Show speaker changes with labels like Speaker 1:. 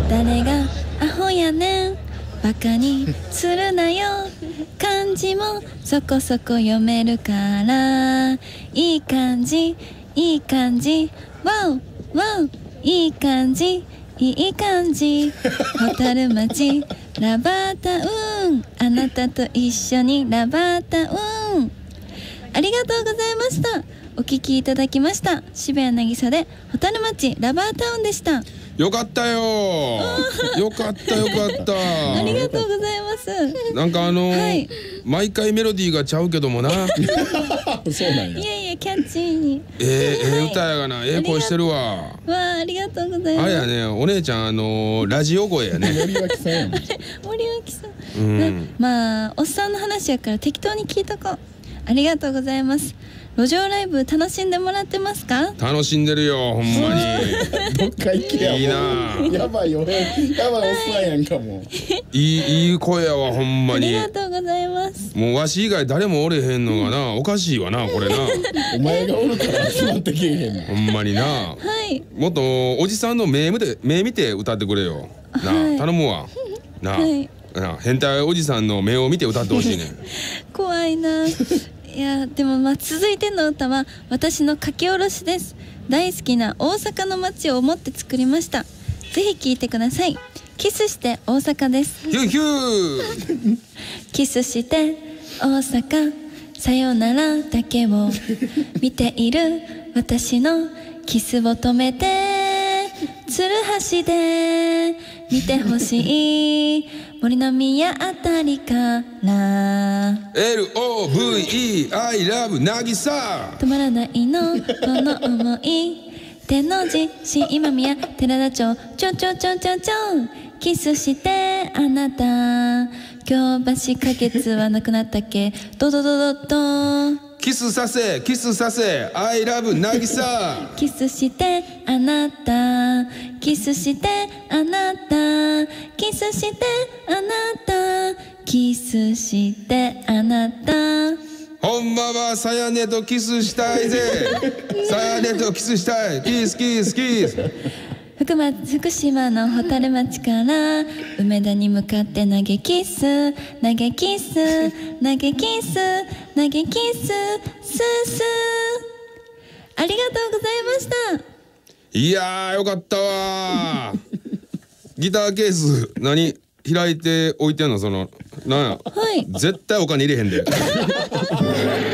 Speaker 1: 誰がアホやねん、バカにするなよ。漢字もそこそこ読めるから、いい感じいい感じ、ワンワン、いい感じいい感じ。蛍町ラバータウン、あなたと一緒にラバータウン。ありがとうございました。お聞きいただきました渋谷渚で蛍町ラバータウンでした。
Speaker 2: よかったよよかったよかった
Speaker 1: ありがとうございます。
Speaker 2: なんかはい、毎回メロディーがちゃうけどもな
Speaker 3: そうなんや。
Speaker 1: いやいや、キャッチーに
Speaker 2: 歌やがな、声してるわ。
Speaker 1: わあ、ありがとうございます。
Speaker 2: あれやね、お姉ちゃんラジオ声やね。
Speaker 3: 森脇さんやん。
Speaker 1: 森脇さん、まあおっさんの話やから適当に聞いとこう。ありがとうございます。路上ライブ楽しんでもらってますか？
Speaker 2: 楽しんでるよ、ほんまに。
Speaker 3: どっか行けや。
Speaker 2: いいな。
Speaker 3: やばいよね。やばいおっさんやんかもう。
Speaker 2: いい声やわ、ほんまに。
Speaker 1: ありがとうございます。
Speaker 2: もうわし以外誰もおれへんのがな、おかしいわな、これな。
Speaker 3: お前がおるから集まってけえへんの。
Speaker 2: ほんまにな。
Speaker 1: はい。
Speaker 2: もっとおじさんの目見て歌ってくれよ。なあ、頼むわ。なあ、変態おじさんの目を見て歌ってほしいね。
Speaker 1: 怖いな。いや、でも続いての歌は私の書き下ろしです。大好きな大阪の街を思って作りました。ぜひ聴いてください。キスして大阪です。
Speaker 2: ヒューヒュー。
Speaker 1: キスして大阪、さよならだけを見ている私のキスを止めて、ツルハシで見てほしい森の宮あたりから。
Speaker 2: LOVE I love 渚。
Speaker 1: 止まらないのこの想い、天王寺新今宮寺田町ちょキスしてあなた、京橋花月はなくなったっけ、ドドドドド。
Speaker 2: キスさせ I love 渚。
Speaker 1: キスしてあなた、キスしてあなた、キスしてあなた、キスしてあなた。
Speaker 2: ほんまはさやねとキスしたいぜ。さやねとキスしたい。キスキスキス。
Speaker 1: 福島の蛍町から梅田に向かって投げキス投げキス投げキス投げキススースー。ありがとうございました。
Speaker 2: いやー、よかったわー。ギターケース何開いて置いてんの、そのなんや、
Speaker 1: はい、
Speaker 2: 絶対お金入れへんで。